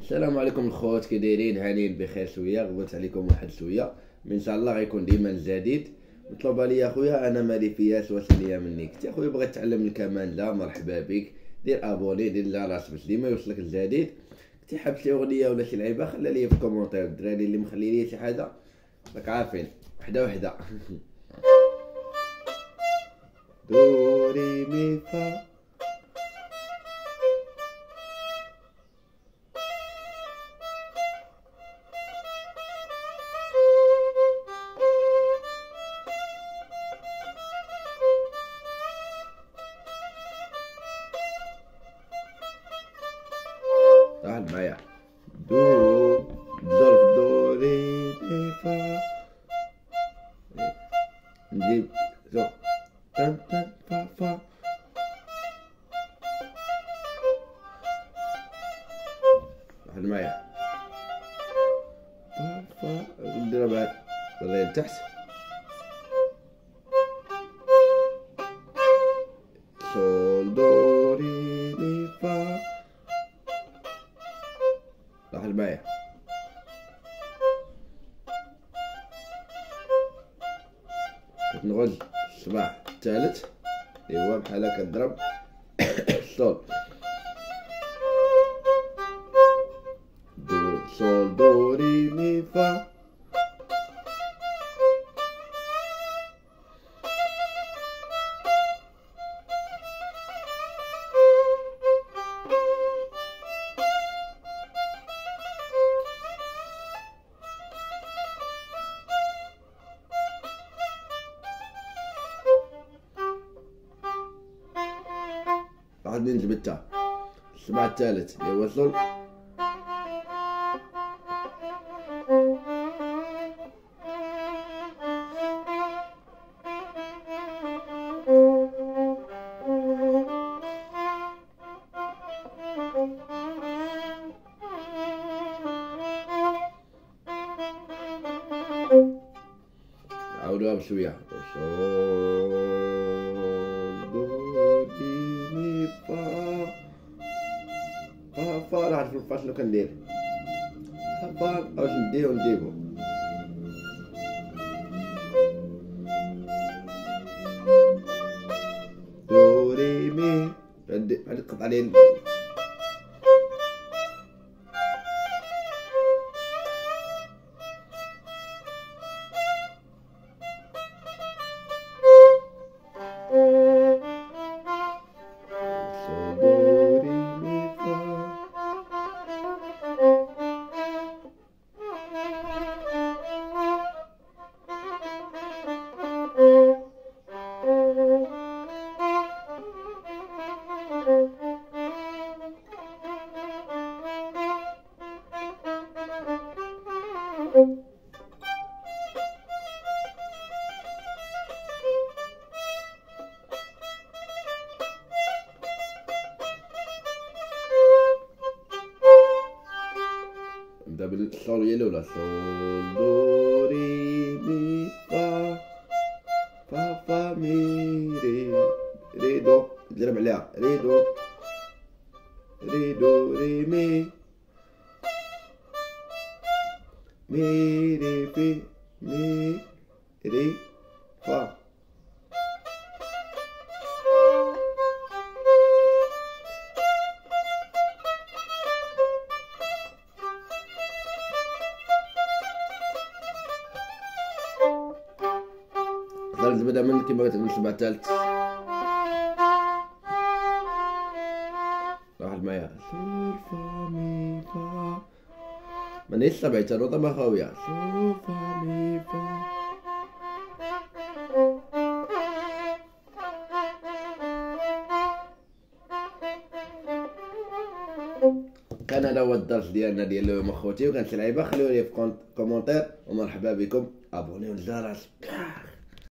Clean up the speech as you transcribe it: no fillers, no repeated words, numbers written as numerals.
السلام عليكم الخوت، كي دايرين؟ هانيين بخير. شويه غبت عليكم واحد شويه، من ان شاء الله غيكون ديما الجديد. مطلوبه لي اخويا، انا مالي فياس، واش ليا منك يا اخويا؟ بغيت تعلم الكمان؟ لا مرحبا بك، دير ابوني، دير الجرس باش ديما يوصلك الجديد. كنتي حاب شي اغنيه ولا شي لعيبه؟ خلي لي في كومونتير. الدراري اللي مخلي لي شي حاجه راك عارفين، وحده وحده. دوري مي فا. واحد معايا. دو ظرف دو ري مي فا، نجيب زو تن تن فا فا. واحد معايا. فا فا نديرها بعد والله لتحت. سول دو ري مي فا. واحد معايا. كتنغز الصباع الثالث، ايوا بحال هكا كضرب الصول. دو صول دو ري مي فا. واحد من جبتها الصباع الثالث اللي هو الصول. نعاودوها بشويه. صول دو ري مي فا. فا فا راه عرفت الفا شنو كندير. فا واش نديرو نجيبو. دو ري مي. غادي تقطع لي. نبدا بالصول هي الاولى. صول دو ري مي فا. فا فا مي ري. ري دو تضرب عليها. ري دو ري دو ري مي. مي ري في مي ري فا. تقدر تبدا من كيما قلت من الصباع الثالث. واحد معايا. سول فا مي فا. مانيش سبعي نوطة ما خاوية. سول فا مي فا. كان هذا هو الدرس ديالنا ديال اليوم اخوتي، وكانت لعيبه خليو لي في كومونتير، ومرحبا بكم. ابونيو الجرس.